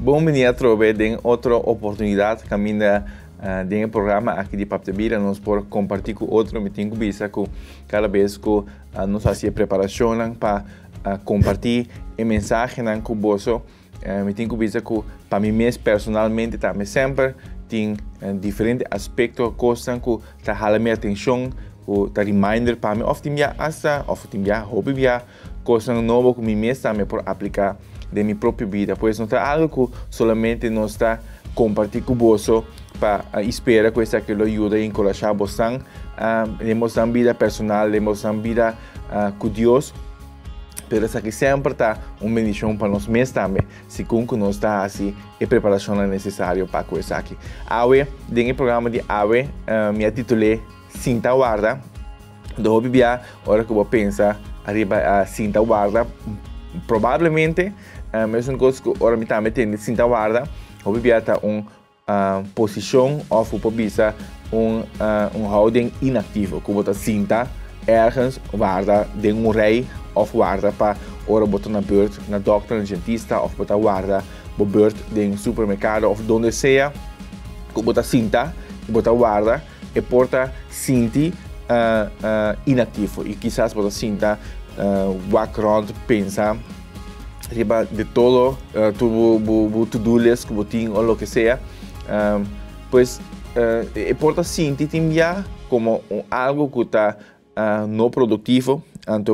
Bom dia, trove, tem outra oportunidade caminha tem um programa aqui de Paptabira, nós por compartilhar com outro, me tenho vista que cada vez que nós fazemos preparação para compartilhar a mensagem com você, me tenho vista que para mim mesmo personalmente também sempre tem diferentes aspectos, coisas que tá hala minha atenção, que tá reminder para mim, of tinha asa, of tinha hobby via, coisas novas que me mesmo também por aplicar de minha própria vida, pois não está algo que solamente nós está compartilhar com você para esperar que isso ajude a encorajar você, temos uma vida personal, temos uma vida com Deus, mas isso aqui sempre está uma bendição para nós mesmos também, se que nós está assim, a preparação é necessária para isso aqui. Hoje, no programa de hoje, me titulei Cinta Guarda, do hobby a hora que eu penso arriba a cinta guarda, provavelmente, mesmo coisa que ora me também tem cinta guarda, o bebê está posição ou bisa houding inativo, como a cinta ergens guarda de rei ou guarda para ora botar na beurt, na dokter, na dentista ou botar guarda na beurt de supermercado ou donde seja, como a cinta, botar guarda e porta cinti inativo e quizás botar cinta background pensa arriba de todo tu to-do list que você ou lo que sea, pues porta cinti também como algo que está não produtivo, então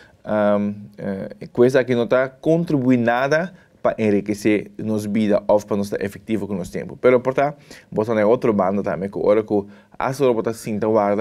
que coisa que não está contribuindo nada para enriquecer nossa vida ou para nossa efetivo com nosso tempo. Pero porta botar na outra banda também que hora que a sua botar cinta guarda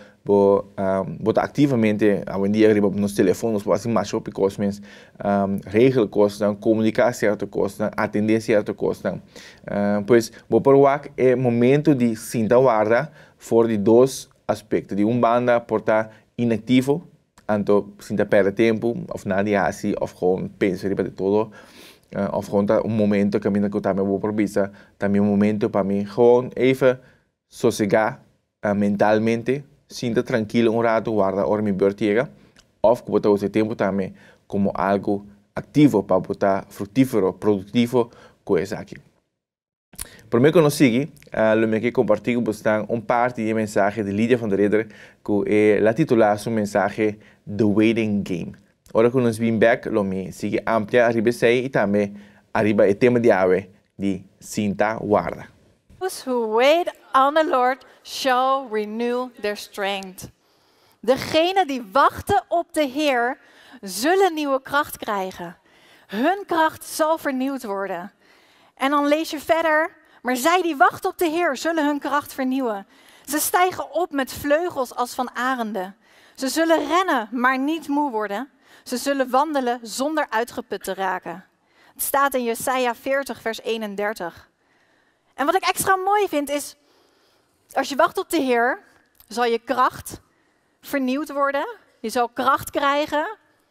botar ativamente a um dia arriba nos telefones para assim mais op coisas, regel coisas, comunicar certas coisas, atender certas coisas. Pois vou provar é momento de cinta guarda for de dois aspectos, de banda portar inativo, então cinta perde tempo, of nada assim, of gewoon pensa arriba de todo. Of gewoon momento que eu também vou provisar, também momento para mim gewoon even sossegar mentalmente, sinta tranquilo rato, guarda hora me beurt chega, of que botar esse tempo também como algo ativo para botar frutífero, produtivo, coisa aqui. Por mim que nos sigue, lo que compartilho bastante parte de mensagem de Lídia van der Ridder, que é la titular su mensaje The Waiting Game. Ora que nos vem back, lo me sigue amplia arriba sei e também arriba o tema de hoje de cinta guarda. Those who wait on the Lord shall renew their strength. Degenen die wachten op de Heer zullen nieuwe kracht krijgen. Hun kracht zal vernieuwd worden. En dan lees je verder, maar zij die wachten op de Heer zullen hun kracht vernieuwen. Ze stijgen op met vleugels als van arenden. Ze zullen rennen, maar niet moe worden. Ze zullen wandelen zonder uitgeput te raken. Het staat in Jesaja 40 vers 31. En wat ik extra mooi vind is, als je wacht op de Heer, zal je kracht vernieuwd worden. Je zal kracht krijgen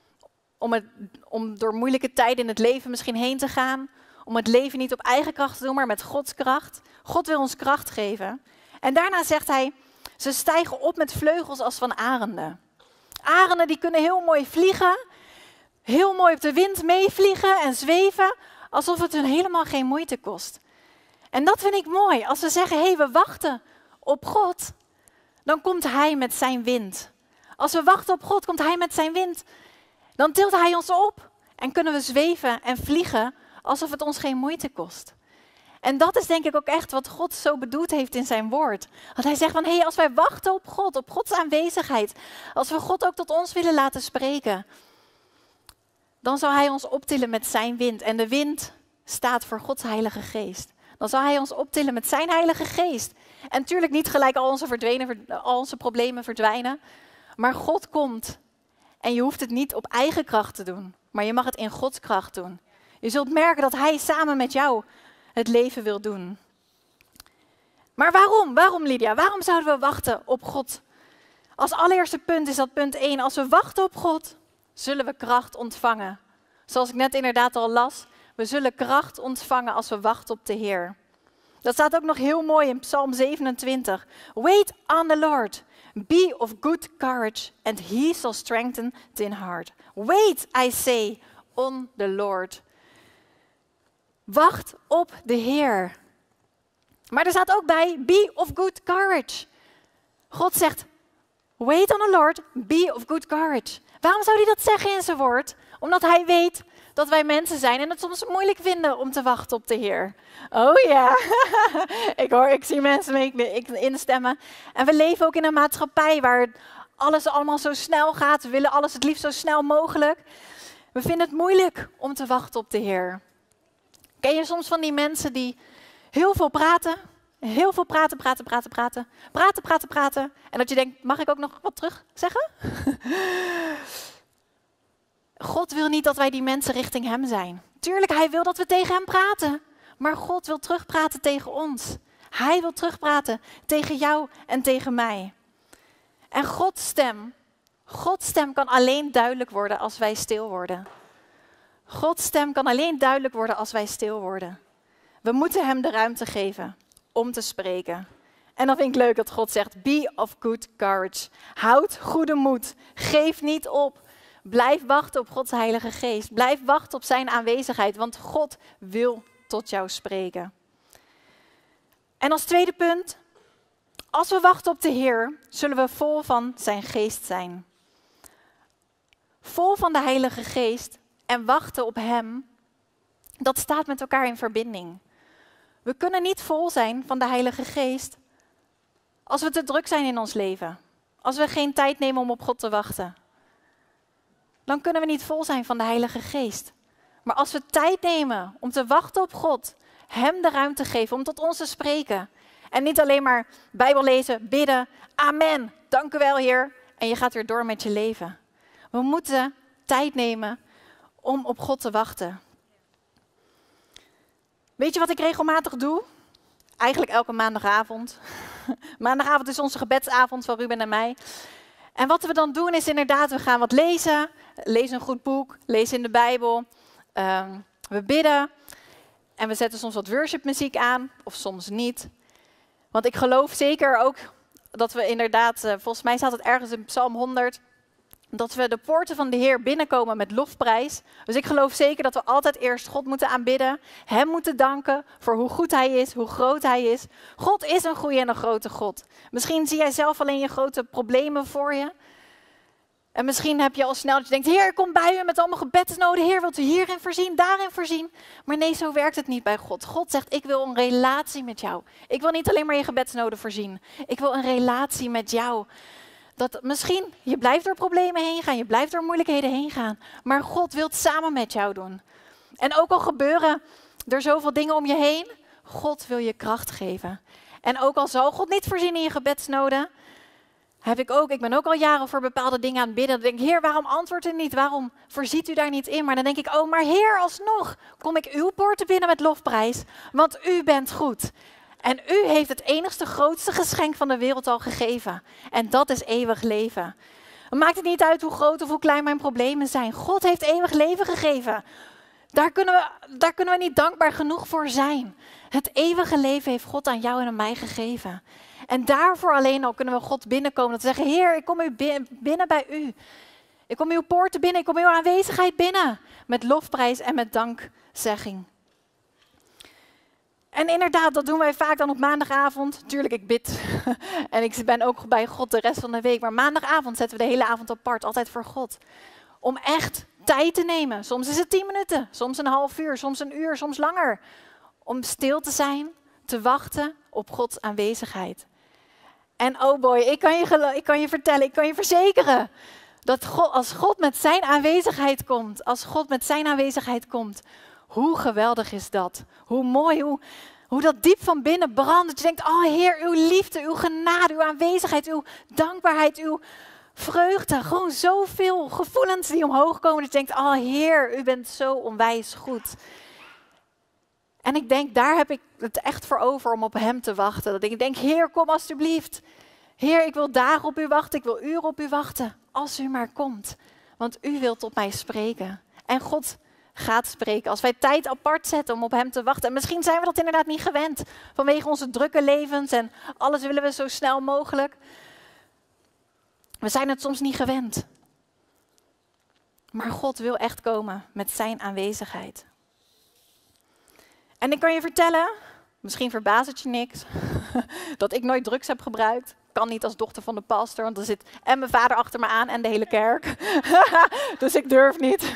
om door moeilijke tijden in het leven misschien heen te gaan. Om het leven niet op eigen kracht te doen, maar met Gods kracht. God wil ons kracht geven. En daarna zegt hij, ze stijgen op met vleugels als van arenden. Arenden die kunnen heel mooi vliegen, heel mooi op de wind meevliegen en zweven, alsof het hun helemaal geen moeite kost. En dat vind ik mooi. Als we zeggen, hé, we wachten op God, dan komt Hij met zijn wind. Als we wachten op God, komt Hij met zijn wind. Dan tilt Hij ons op en kunnen we zweven en vliegen, alsof het ons geen moeite kost. En dat is denk ik ook echt wat God zo bedoeld heeft in zijn woord. Want hij zegt van, hé, als wij wachten op Gods aanwezigheid, als we God ook tot ons willen laten spreken, dan zal hij ons optillen met zijn wind. En de wind staat voor Gods Heilige Geest. Dan zal hij ons optillen met zijn Heilige Geest. En natuurlijk niet gelijk al onze problemen verdwijnen, maar God komt. En je hoeft het niet op eigen kracht te doen, maar je mag het in Gods kracht doen. Je zult merken dat hij samen met jou het leven wil doen. Maar waarom? Waarom, Lydia? Waarom zouden we wachten op God? Als allereerste punt is dat punt 1. Als we wachten op God, zullen we kracht ontvangen. Zoals ik net inderdaad al las. We zullen kracht ontvangen als we wachten op de Heer. Dat staat ook nog heel mooi in Psalm 27. Wait on the Lord. Be of good courage and he shall strengthen the heart. Wait, I say, on the Lord. Wacht op de Heer. Maar er staat ook bij, be of good courage. God zegt, wait on the Lord, be of good courage. Waarom zou hij dat zeggen in zijn woord? Omdat hij weet dat wij mensen zijn en het soms moeilijk vinden om te wachten op de Heer. Oh ja, ik zie mensen mee instemmen. En we leven ook in een maatschappij waar alles allemaal zo snel gaat. We willen alles het liefst zo snel mogelijk. We vinden het moeilijk om te wachten op de Heer. Ken je soms van die mensen die heel veel praten? Heel veel praten. En dat je denkt, mag ik ook nog wat terug zeggen? God wil niet dat wij die mensen richting hem zijn. Tuurlijk, hij wil dat we tegen hem praten. Maar God wil terugpraten tegen ons. Hij wil terugpraten tegen jou en tegen mij. En Gods stem kan alleen duidelijk worden als wij stil worden. Gods stem kan alleen duidelijk worden als wij stil worden. We moeten hem de ruimte geven om te spreken. En dan vind ik leuk dat God zegt, be of good courage. Houd goede moed. Geef niet op. Blijf wachten op Gods Heilige Geest. Blijf wachten op zijn aanwezigheid, want God wil tot jou spreken. En als tweede punt, als we wachten op de Heer, zullen we vol van zijn geest zijn. Vol van de Heilige Geest en wachten op hem, dat staat met elkaar in verbinding. We kunnen niet vol zijn van de Heilige Geest als we te druk zijn in ons leven. Als we geen tijd nemen om op God te wachten. Dan kunnen we niet vol zijn van de Heilige Geest. Maar als we tijd nemen om te wachten op God, hem de ruimte geven om tot ons te spreken. En niet alleen maar Bijbel lezen, bidden, amen, dank u wel Heer. En je gaat weer door met je leven. We moeten tijd nemen om op God te wachten. Weet je wat ik regelmatig doe? Eigenlijk elke maandagavond. Maandagavond is onze gebedsavond van Ruben en mij. En wat we dan doen is inderdaad, we gaan wat lezen. Lezen een goed boek, lezen in de Bijbel. We bidden. En we zetten soms wat worshipmuziek aan, of soms niet. Want ik geloof zeker ook dat we inderdaad, volgens mij staat het ergens in Psalm 100... dat we de poorten van de Heer binnenkomen met lofprijs. Dus ik geloof zeker dat we altijd eerst God moeten aanbidden. Hem moeten danken voor hoe goed hij is, hoe groot hij is. God is een goede en een grote God. Misschien zie jij zelf alleen je grote problemen voor je. En misschien heb je al snel dat je denkt, Heer, kom bij u met allemaal gebedsnoden. Heer, wilt u hierin voorzien, daarin voorzien? Maar nee, zo werkt het niet bij God. God zegt, ik wil een relatie met jou. Ik wil niet alleen maar je gebedsnoden voorzien. Ik wil een relatie met jou. Dat misschien, je blijft door problemen heen gaan, je blijft door moeilijkheden heen gaan. Maar God wil het samen met jou doen. En ook al gebeuren er zoveel dingen om je heen, God wil je kracht geven. En ook al zal God niet voorzien in je gebedsnoden, ik ben ook al jaren voor bepaalde dingen aan het bidden. Dan denk ik, Heer, waarom antwoordt u niet? Waarom voorziet u daar niet in? Maar dan denk ik, oh, maar Heer, alsnog kom ik uw poorten binnen met lofprijs, want u bent goed. En u heeft het enigste grootste geschenk van de wereld al gegeven. En dat is eeuwig leven. Dan maakt het niet uit hoe groot of hoe klein mijn problemen zijn. God heeft eeuwig leven gegeven. Daar kunnen we niet dankbaar genoeg voor zijn. Het eeuwige leven heeft God aan jou en aan mij gegeven. En daarvoor alleen al kunnen we God binnenkomen. Dat we zeggen, Heer, ik kom binnen bij u. Ik kom uw poorten binnen, ik kom uw aanwezigheid binnen. Met lofprijs en met dankzegging. En inderdaad, dat doen wij vaak dan op maandagavond. Tuurlijk, ik bid en ik ben ook bij God de rest van de week. Maar maandagavond zetten we de hele avond apart, altijd voor God. Om echt tijd te nemen. Soms is het 10 minuten, soms een half uur, soms een uur, soms langer. Om stil te zijn, te wachten op Gods aanwezigheid. En oh boy, ik kan je vertellen, ik kan je verzekeren. Dat God, als God met zijn aanwezigheid komt, hoe geweldig is dat? Hoe mooi, hoe dat diep van binnen brandt. Dat je denkt, oh Heer, uw liefde, uw genade, uw aanwezigheid, uw dankbaarheid, uw vreugde. Gewoon zoveel gevoelens die omhoog komen. Dat je denkt, oh Heer, u bent zo onwijs goed. En ik denk, daar heb ik het echt voor over om op hem te wachten. Dat ik denk, Heer, kom alstublieft. Heer, ik wil dagen op u wachten, ik wil uren op u wachten. Als u maar komt, want u wilt tot mij spreken. En God gaat spreken. Als wij tijd apart zetten om op hem te wachten. En misschien zijn we dat inderdaad niet gewend. Vanwege onze drukke levens en alles willen we zo snel mogelijk. We zijn het soms niet gewend. Maar God wil echt komen met zijn aanwezigheid. En ik kan je vertellen, misschien verbaast het je niks, dat ik nooit drugs heb gebruikt. Kan niet als dochter van de pastor, want er zit en mijn vader achter me aan en de hele kerk. Dus ik durf niet.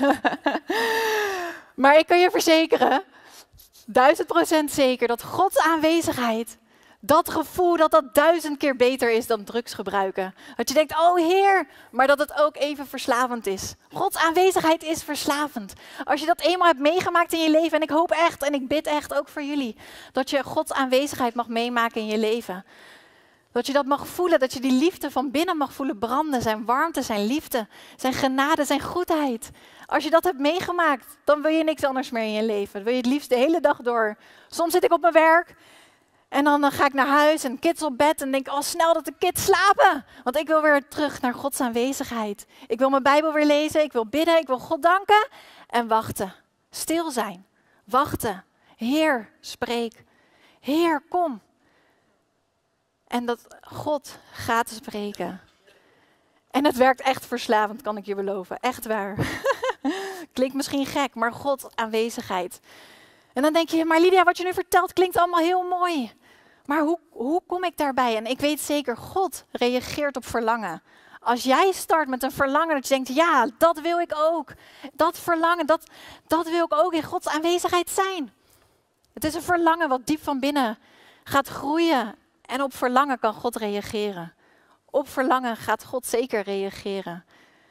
Maar ik kan je verzekeren, 1000% zeker, dat Gods aanwezigheid, dat gevoel dat 1000 keer beter is dan drugs gebruiken. Dat je denkt, oh Heer, maar dat het ook even verslavend is. Gods aanwezigheid is verslavend. Als je dat eenmaal hebt meegemaakt in je leven, en ik hoop echt en ik bid echt ook voor jullie, dat je Gods aanwezigheid mag meemaken in je leven. Dat je dat mag voelen, dat je die liefde van binnen mag voelen branden. Zijn warmte, zijn liefde, zijn genade, zijn goedheid. Als je dat hebt meegemaakt, dan wil je niks anders meer in je leven. Dan wil je het liefst de hele dag door. Soms zit ik op mijn werk en dan ga ik naar huis en kids op bed en denk, oh snel dat de kids slapen. Want ik wil weer terug naar Gods aanwezigheid. Ik wil mijn Bijbel weer lezen, ik wil bidden, ik wil God danken en wachten. Stil zijn, wachten. Heer, spreek. Heer, kom. En dat God gaat spreken. En het werkt echt verslavend, kan ik je beloven. Echt waar. Klinkt misschien gek, maar God aanwezigheid. En dan denk je, maar Lydia, wat je nu vertelt klinkt allemaal heel mooi. Maar hoe kom ik daarbij? En ik weet zeker, God reageert op verlangen. Als jij start met een verlangen dat je denkt, ja, dat wil ik ook. Dat verlangen, dat wil ik ook in Gods aanwezigheid zijn. Het is een verlangen wat diep van binnen gaat groeien. En op verlangen kan God reageren. Op verlangen gaat God zeker reageren.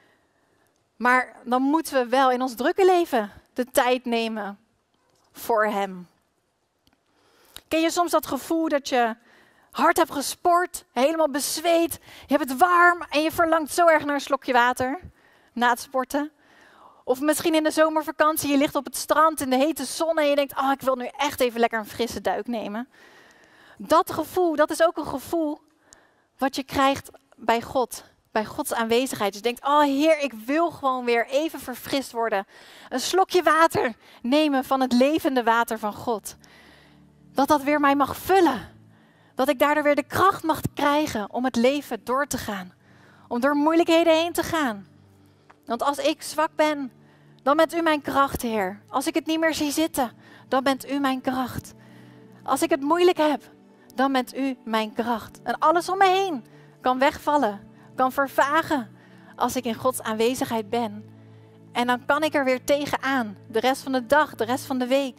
Maar dan moeten we wel in ons drukke leven de tijd nemen voor Hem. Ken je soms dat gevoel dat je hard hebt gesport, helemaal bezweet, je hebt het warm en je verlangt zo erg naar een slokje water na het sporten? Of misschien in de zomervakantie, je ligt op het strand in de hete zon en je denkt, oh, ik wil nu echt even lekker een frisse duik nemen. Dat gevoel, dat is ook een gevoel wat je krijgt bij God, bij Gods aanwezigheid. Je denkt, oh Heer, ik wil gewoon weer even verfrist worden. Een slokje water nemen van het levende water van God. Dat weer mij mag vullen. Dat ik daardoor weer de kracht mag krijgen om het leven door te gaan. Om door moeilijkheden heen te gaan. Want als ik zwak ben, dan bent u mijn kracht, Heer. Als ik het niet meer zie zitten, dan bent u mijn kracht. Als ik het moeilijk heb, dan bent u mijn kracht. En alles om me heen kan wegvallen, kan vervagen als ik in Gods aanwezigheid ben. En dan kan ik er weer tegenaan, de rest van de dag, de rest van de week.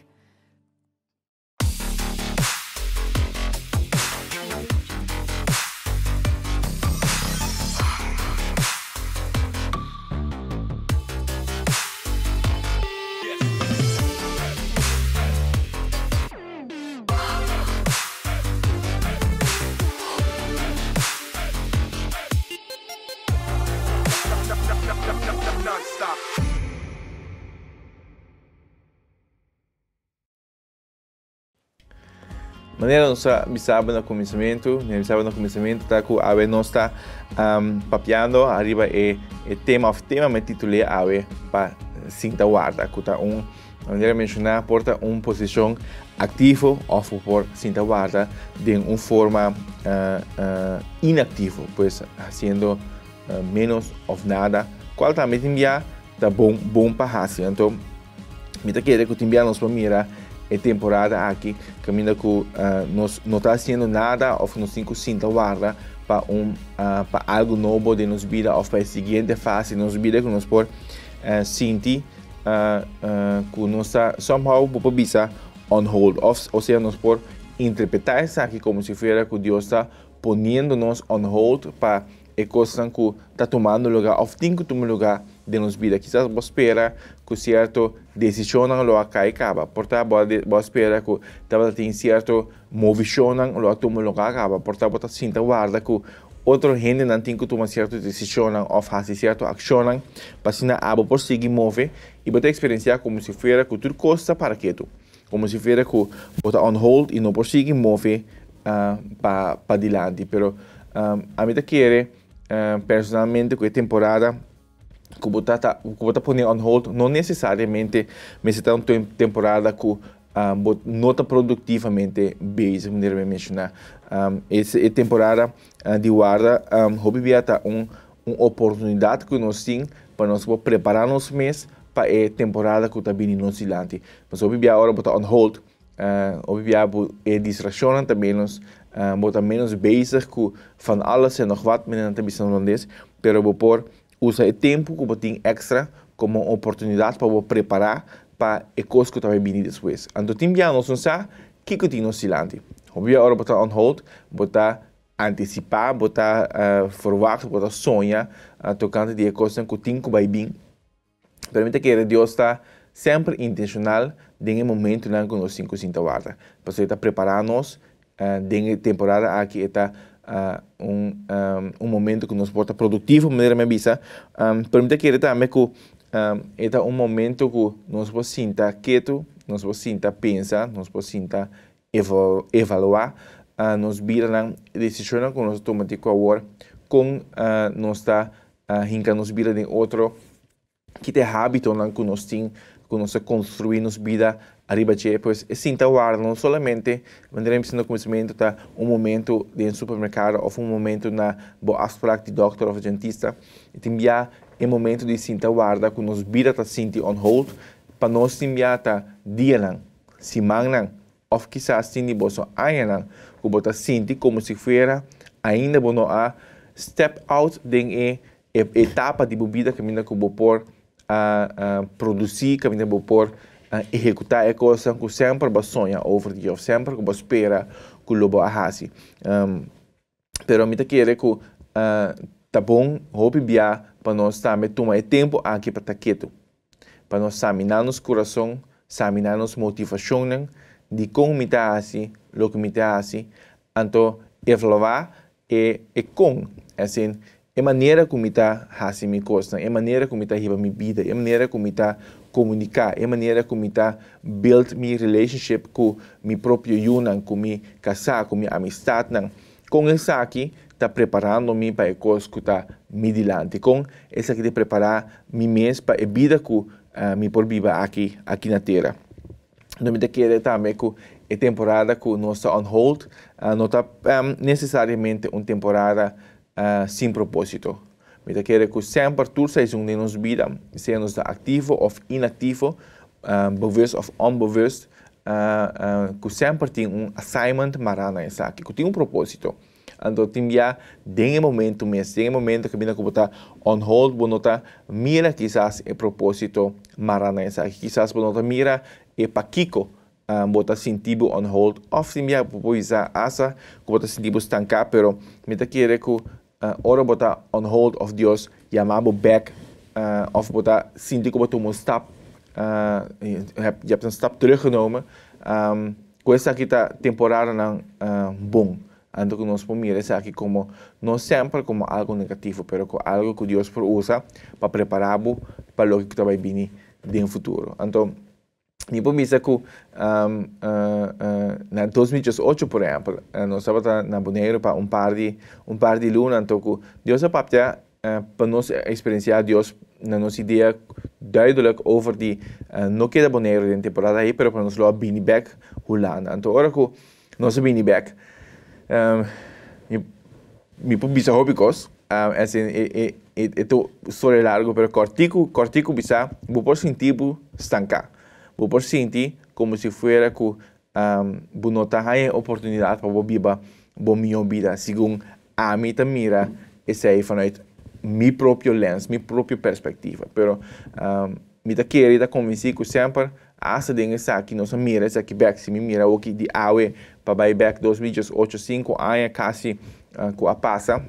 Maneira nós bisaba no começamento tá que ave nós está papiando arriba tema me titulei ave para cinta guarda que tá maneira mencionar porta posição ativo ou por cinta guarda de forma inativo, pues haciendo menos of nada, qual tá enviar tá bom para hacer. Então, me tá querendo que enviar nos para mirar temporada aqui, caminho que nós não está fazendo nada ou nós temos cinta guarda para para algo novo de nos vida ou para a seguinte fase de nos vida que nós por sentir que nós está somehow por bisa on hold, ou seja, nós por interpretar isso aqui como se fosse que Deus está ponendo-nos on hold para e coisas que está tomando lugar ou tem que tomar lugar de nos vida. Quizás você espera que certo decisão lo acaba, portanto você espera que estava tem certo movição lo toma lugar acaba, portanto você sinta guarda que outra gente não tem que tomar certa decisão ou fazer certa ação para se não por seguir mover e você experienciar como se fosse que tudo costa para quieto, como se fosse que você on hold e não por seguir mover para adiante, pero a mim te quer personalmente com a temporada que você põe on hold não necessariamente mas está uma temporada que não está produtivamente bezig, maneira de mencionar. Essa temporada de guarda, hobby está uma oportunidade que nós temos para nós preparar nos mês para a temporada que está vindo no silante. Mas hobby agora está on hold distractionen também nos bota menos bezig com van alles en nog wat men te bisa van des, pero por usa o tempo que tem extra como uma oportunidade para preparar para a coisa que vai vir depois. Então tem já nós não sabe que tem no silante. Hobby agora botar on hold, botar antecipar, botar verwachten, botar sonhar, tocando de coisas que tem que vai vir. Permite que Deus está sempre intencional em momento em que nós cinco sinta guarda. Para você preparar-nos em temporada aqui está momento que nos porta produtivo, maneira me bisa. Permite que também que é momento que nós possamos sinta quieto, nós possamos sinta pensar, nós possamos sinta evaluar, nos vira na decisão que nós tomamos agora, com nós está hinca nos vira de outro que tem hábito que nós temos, que nós construir nos vida arriba de pois é sinta guarda não somente maneira sendo conhecimento tá momento de supermercado ou momento na boa afspraak de doctor ou dentista e também momento de sinta guarda que nós vida tá sinti on hold para nós também tá dia lang semana ou quizás sinti boso aia lang que bota sinti como se fuera ainda bono a step out de etapa de vida que ainda que vou por produzir, que ainda vou por executar a coisa que sempre vai sonhar over dia, sempre que vai esperar que o vai fazer. Pero me quero que tá bom, hope bia para nós também tomar tempo aqui para estar quieto, para nós examinar nosso coração, examinar nossa motivação, de como me tá assim, o que me tá assim, então evaluar e com assim é maneira como está fazendo minha coisa, é maneira como está levando minha vida, é maneira como está comunicar, é maneira como está build minha relationship com meu próprio yunan, com meu casar, com minha amistade. Com isso aqui, está preparando-me para a coisa que está me dilante. Com isso aqui, está preparar me mesmo para a vida que me por viver aqui na Terra. Não me quero também que a temporada que nós está on hold, não está necessariamente uma temporada sem propósito. Me quero que sempre toda seizoen de nossa vida, seja nos ativo ou inativo, bewust of onbewust, que sempre tem assignment marana essa aqui, que tem propósito. Então tem já tem momento mesmo, tem momento que ainda está on hold, bonota mira quizás o propósito marana essa aqui, quizás bonota mira e paquico bota sentido on hold, ou sim já pois asa que bota sentido estancar, pero me quero que ora botar on hold of Deus, chamado back, of botar sinti que botar stap, je hebt een stap teruggenomen. Questa aqui tá temporada não bom, ando que nós pomos essa aqui como não sempre como algo negativo, pero como algo que Deus usa para preparar-vos para o que vai vir no futuro. Então mi pomisa que na 2018, por exemplo, nós estávamos na Bonaire para um par de luna, então Deus apapta para nós experienciar Deus na nossa ideia duidelijk over die não queda Bonaire na temporada aí, pero para nós lá bini back Holanda. Então agora que nós bini back, mi pomisa hobicos, assim é história largo, pero cortico bisa, vou por sentir estancar. Vou sentir como se fuera que não tem oportunidade para viver a minha vida, segundo a mim mira, esse aí vanuit meu próprio lens, minha própria perspectiva. Pero me quero convencer que sempre essa dingen aqui nós mira, essa aqui back, se me mira o que de awe para vai back 2008, 5 anos quase que a passa,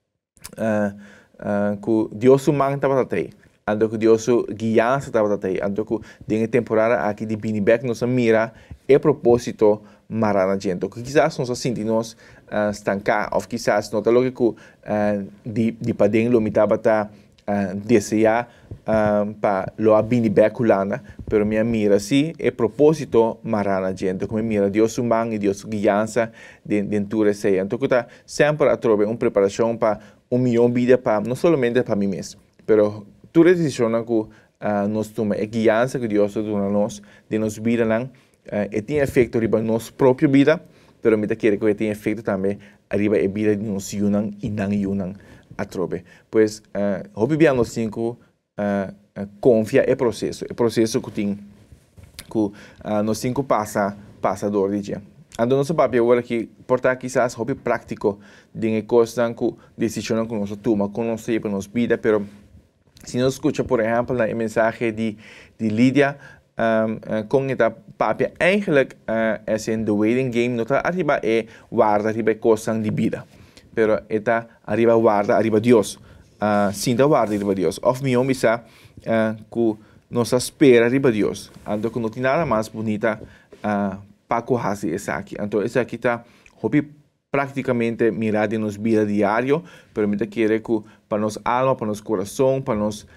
que Deus humano estava até. Ando que Deus guiança estava até, ando que dengue temporada aqui de Biniback nos mira e propósito marana gente, que quizás nós sentimos estancar, ou quizás não tá logo que de padem lo mitaba tá desejar para lo Biniback Holanda, pero minha mira sim é propósito marana gente, como mira Deus humano e Deus guiança dentro desse, então que tá sempre a trobe uma preparação para minha vida para não somente para mim mesmo, pero toda decisão que nós tomamos, a guiança que Deus dá a nós, de nossa vida, tem efeito sobre a nossa própria vida, mas me quero que tenha efeito também sobre a vida de nós yunan e não yunan a trobe. Pois, hobby bem nós cinco confia é processo que tem, que nós cinco passa passador de dia. Ando nosso papel agora que portar quizás hobby prático de coisas que decisão que nós toma, com nós para nossa vida, pero se nós escuta, por exemplo, a mensagem de Lídia, com esta papel, eigenlijk é in the waiting game, não está arriba guarda, arriba coisas de vida, pero está arriba guarda, arriba Deus, sim da guarda, arriba Deus. Of meu, misa, que nós espera arriba Deus, ando que não tem nada mais bonita para correr esse aqui. Então, esse aqui está hobby praticamente mirar de nos vida diário, pero me quer que para nos alma, para nos coração, para nos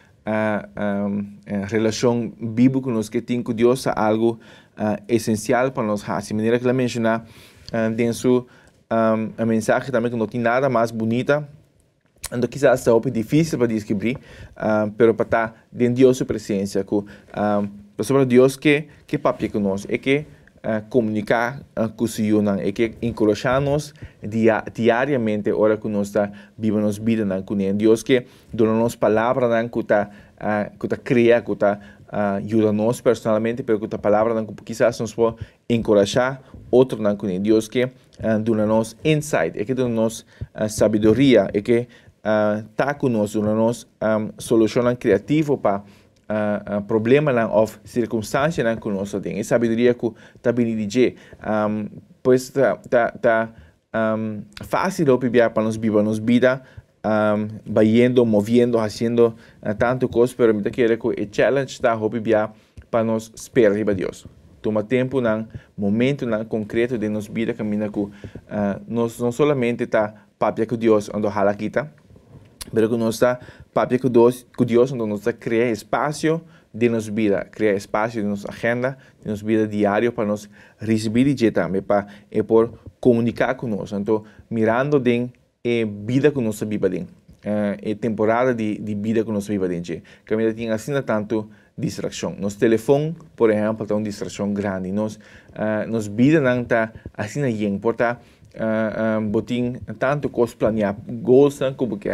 relação bíblica que nós que tem com Deus é algo essencial para nós. De maneira que ela menciona dentro a mensagem também que não tem nada mais bonita. Então, quizás é algo difícil para descobrir, pero para estar dentro de Deus presença, que sobre Deus que papel conosco é que comunicar com o Senhor, é que encorajar-nos diariamente, hora que nós está vivendo nossa vida com Ele. Deus que dá-nos palavras que está cria, que está ajuda-nos personalmente, mas que a palavra que quizás nos pode encorajar outro com Ele. Deus que dá-nos insight, é que dá-nos sabedoria, é que está conosco, dá-nos solução criativa para problema ou circunstância que nós temos. E sabedoria que está bem dizer, pois está fácil para nós viver nossa vida, vaindo, movendo, fazendo tanto coisas, mas eu quero que o challenge está para nós esperar a Deus. Toma tempo, momento concreto de nossa vida, caminha com nós não somente está papel com Deus, onde hala quita, mas que nós está papel com Deus, onde nós está criar espaço de nossa vida, criar espaço de nossa agenda, de nossa vida diária para nós receber de também, para por comunicar conosco. Então, mirando em vida que nós vivemos, temporada de vida que nós vivemos, que a gente tem assim tanto distração. Nosso telefone, por exemplo, é uma distração grande. Nos vida não está assim aí, porta botin tanto coisas planear, goals como que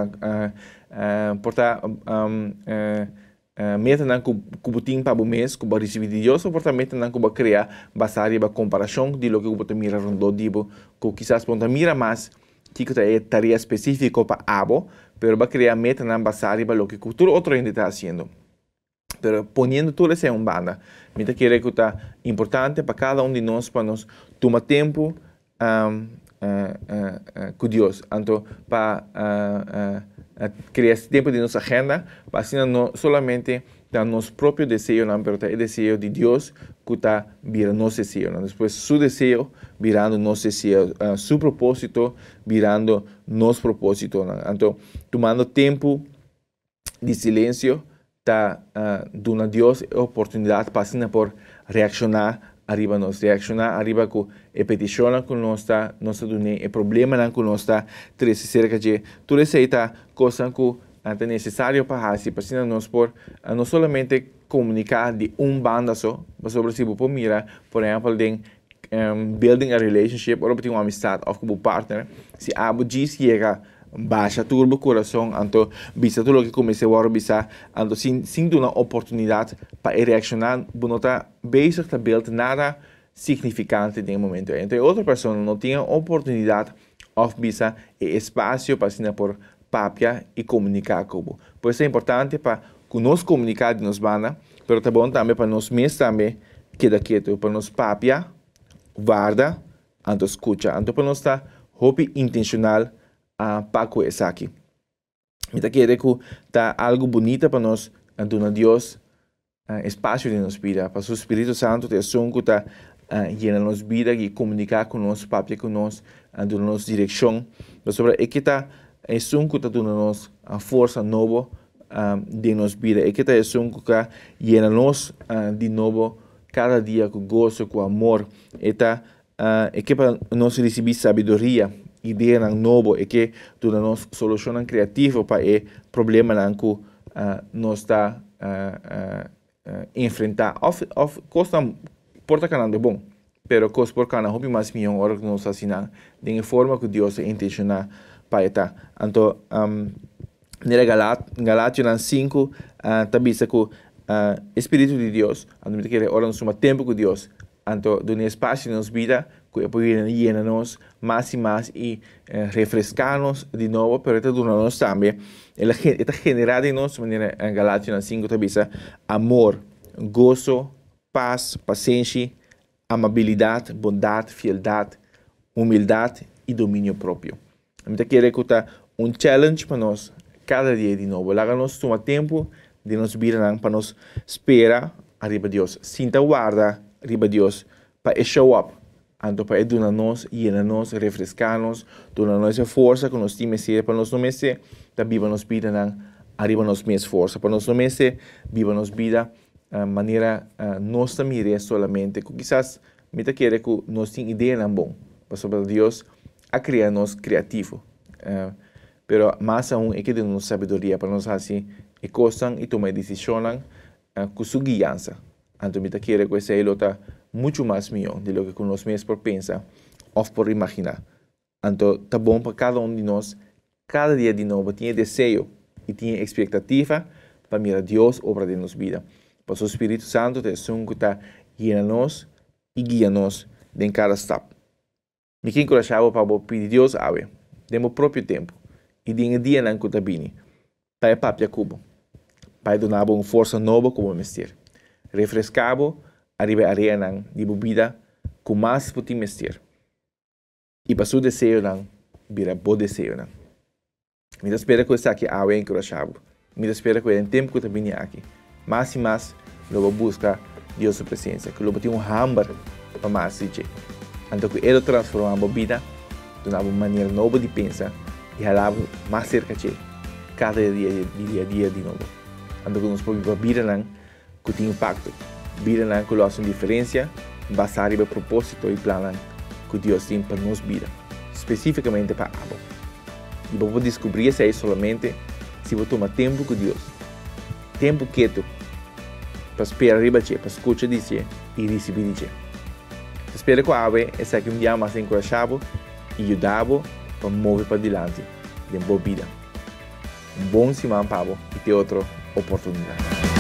porta meta não que botin para o mês, que receber de Deus, ou porta meta não que criar basado na comparação de lo que você mira rondo dibo, que quizás ponta mira mais que é tarefa específica para abo, pero va criar meta não basado na lo que todo outro gente está fazendo. Pero poniendo tudo isso em banda, me quer que está importante para cada de nós, para nós tomar tempo com Deus, então para criar esse tempo de nossa agenda, para assim não somente dar nosso próprio desejo, não, mas o desejo de Deus que está virando nosso desejo, não? Depois seu desejo virando nosso desejo, seu propósito virando nosso propósito, não? Então tomando tempo de silêncio está dando a Deus a oportunidade para assim por reaccionar arriba nós, reaccionar arriba com a petição que nós está dando, o problema que nós está trazendo cerca de tudo isso está coisa que é necessário para fazer, para assim nós por não somente comunicar de banda só, mas sobre se você mira, por exemplo, de building a relationship, ou uma amistade, ou com um partner, se abo diz chega baixa turbo coração, então bisa tudo que comecei a bisa, então sem uma oportunidade para reaccionar, não está bezig te beeld nada significante no momento. Então outra pessoa não tinha oportunidade ou bisa espaço para assim por papia e comunicar com você. Por isso é importante para nós comunicar de nos banda, mas é bom também para nós mesmos também queda quieto, para nós papia, guarda, então escuta, então para nós estar hobby intencional para com isso aqui. Me quer que está algo bonito para nós, então a Deus espaço de nossa vida, para o Espírito Santo ter som que está llena nossa vida e comunicar com nós, papia com nós, dando nossa direção, mas sobre é que está é som que está dando nós a força nova de nossa vida, é que está é som que está llena nós de novo cada dia com gozo, com amor, é que para nós receber sabedoria, ideia nova, é que dá nós solução criativa para o problema que nós está enfrentar. Of costa porta canando bom, pero costa por cana hobby mais melhor hora que nós assinamos, de forma que Deus é intencional para estar. Então, nele Galátios 5, está vista que Espírito de Deus, a gente quer orar no tempo com Deus, Anto, de un espacio en nuestra vida que puede llenarnos más y más y refrescarnos de nuevo, pero esto donarnos también. Esta genera de nosotros, en Galatas 5, dice amor, gozo, paz, paciencia, amabilidad, bondad, fieldad, humildad y dominio propio. A mí te quiero que un challenge para nosotros cada día de nuevo. Háganos tomar tiempo de nos vida para nos esperar arriba de Dios. Sinta guarda arriba de Dios para show up. Anto para donarnos, llenarnos, refrescarnos, donarnos esa fuerza que nos tiene para nos no meses, también nos vida arriba nos mes fuerza. Para nos no meses, viva nos vida manera nos mire solamente. Quizás me te quiere que nos tenga idea en bom. Para sobre Dios a crearnos creativo. Pero más aún es que tenemos sabiduría para nos así y cosas y tomar decisiones con su guianza. Anto me te quiere que ese está mucho más mío de lo que con los meses por pensar o por imaginar. Anto está bom para cada uno de nosotros, cada día de nuevo tiene deseo y tiene expectativa para mirar a Dios obra de nuestra vida. Por su Espíritu Santo te son que está llena-nos y guia-nos en cada step. Me quiero encorajar para pedir Deus ave, demos próprio tempo e de dia não conta bem, para papia cubo, para donar uma força nova como mestre, refrescabo arriba arena de bebida com mais puti mestre, e para seu desejo não vira bom desejo não. Me espera que está aqui ave encorajado, me espera que em tempo que está bem aqui, mais e mais logo busca Deus sua presença, que logo tem hambre para mais dizer. Então que ele transforma a vida de uma maneira nova de pensar e ela mais cerca de cada dia de novo. Então que nós podemos vida não que tem impacto, vida não que faz uma diferença, basado no propósito e plano que Deus tem para nossa vida, especificamente para Abba. E vamos descobrir isso aí somente se você tomar tempo com Deus, tempo quieto, para esperar arriba para escutar dizer e receber dizer. Espero que a ave essa que um dia mais encorajado e ajudado para mover para diante de uma boa vida. Bom semana, Pablo, e ter outra oportunidade.